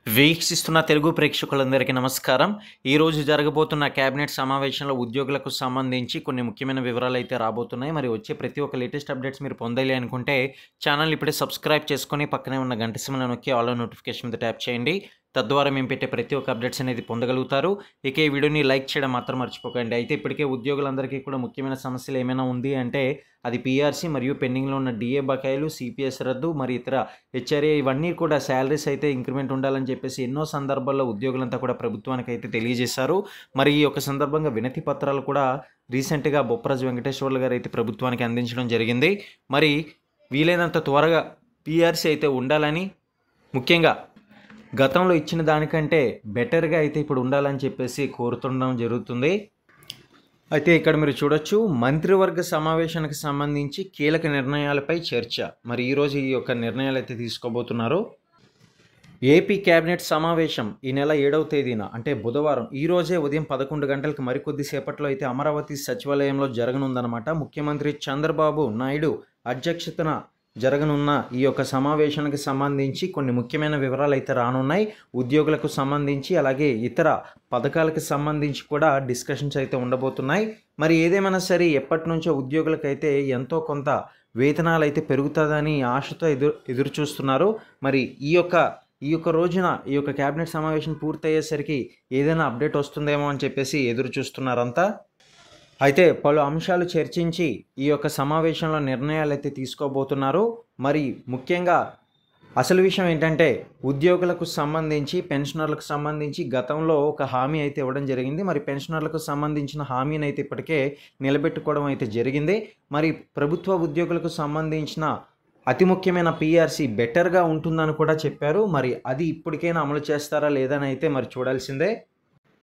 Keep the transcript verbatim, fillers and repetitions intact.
వీక్షిస్తున్న తెలుగు ప్రేక్షకులందరికీ నమస్కారం. ఈరోజు జరగబోతున్న కేబినెట్ సమావేశంలో ఉద్యోగులకు సంబంధించి కొన్ని ముఖ్యమైన వివరాలు అయితే రాబోతున్నాయి. మరి వచ్చే ప్రతి ఒక్క లేటెస్ట్ అప్డేట్స్ మీరు పొందాలి అనుకుంటే ఛానల్ ఇప్పుడే సబ్స్క్రైబ్ చేసుకొని పక్కనే ఉన్న గంట సింబల్ నొక్కి ఆల్ నోటిఫికేషన్ మీద ట్యాప్ చేయండి. తద్వారా మేము పెట్టే ప్రతి ఒక్క అప్డేట్స్ అనేది పొందగలుగుతారు. ఇక ఈ వీడియోని లైక్ చేయడం మాత్రం మర్చిపోకండి. అయితే ఇప్పటికే ఉద్యోగులందరికీ కూడా ముఖ్యమైన సమస్యలు ఏమైనా ఉంది అంటే అది పీఆర్సీ మరియు పెండింగ్లో ఉన్న డిఏ బకాయిలు, సిపిఎస్ రద్దు, మరి ఇతర హెచ్ఆర్ఏ ఇవన్నీ కూడా శాలరీస్ అయితే ఇంక్రిమెంట్ ఉండాలని చెప్పేసి ఎన్నో సందర్భాల్లో ఉద్యోగులంతా కూడా ప్రభుత్వానికి అయితే తెలియజేశారు. మరి ఈ యొక్క సందర్భంగా వినతి పత్రాలు కూడా రీసెంట్గా బొప్పరాజు వెంకటేశ్వర్లు గారు అయితే ప్రభుత్వానికి అందించడం జరిగింది. మరి వీలైనంత త్వరగా పీఆర్సీ అయితే ఉండాలని, ముఖ్యంగా గతంలో ఇచ్చిన దానికంటే బెటర్గా అయితే ఇప్పుడు ఉండాలని చెప్పేసి కోరుతుండడం జరుగుతుంది. అయితే ఇక్కడ మీరు చూడొచ్చు, మంత్రివర్గ సమావేశానికి సంబంధించి కీలక నిర్ణయాలపై చర్చ. మరి ఈరోజు ఈ యొక్క నిర్ణయాలు అయితే తీసుకోబోతున్నారు. ఏపీ కేబినెట్ సమావేశం ఈ నెల ఏడవ తేదీన అంటే బుధవారం ఈ రోజే ఉదయం పదకొండు గంటలకు మరికొద్ది సేపట్లో అయితే అమరావతి సచివాలయంలో జరగనుందన్నమాట. ముఖ్యమంత్రి చంద్రబాబు నాయుడు అధ్యక్షతన జరగనున్న ఈ యొక్క సమావేశానికి సంబంధించి కొన్ని ముఖ్యమైన వివరాలు అయితే రానున్నాయి. ఉద్యోగులకు సంబంధించి అలాగే ఇతర పథకాలకు సంబంధించి కూడా డిస్కషన్స్ అయితే ఉండబోతున్నాయి. మరి ఏదేమైనా సరే ఎప్పటి నుంచో ఉద్యోగులకైతే ఎంతో కొంత వేతనాలు అయితే పెరుగుతుందని ఆశతో ఎదురు ఎదురు చూస్తున్నారు. మరి ఈ యొక్క ఈ యొక్క రోజున ఈ యొక్క కేబినెట్ సమావేశం పూర్తయ్యేసరికి ఏదైనా అప్డేట్ వస్తుందేమో అని చెప్పేసి ఎదురు చూస్తున్నారంతా. అయితే పలు అంశాలు చర్చించి ఈ యొక్క సమావేశంలో నిర్ణయాలు అయితే తీసుకోబోతున్నారు. మరి ముఖ్యంగా అసలు విషయం ఏంటంటే ఉద్యోగులకు సంబంధించి, పెన్షనర్లకు సంబంధించి గతంలో ఒక హామీ అయితే ఇవ్వడం జరిగింది. మరి పెన్షనర్లకు సంబంధించిన హామీని అయితే ఇప్పటికే నిలబెట్టుకోవడం అయితే జరిగింది. మరి ప్రభుత్వ ఉద్యోగులకు సంబంధించిన అతి ముఖ్యమైన పీఆర్సీ బెటర్గా ఉంటుందని కూడా చెప్పారు. మరి అది ఇప్పటికైనా అమలు చేస్తారా లేదని అయితే మరి చూడాల్సిందే.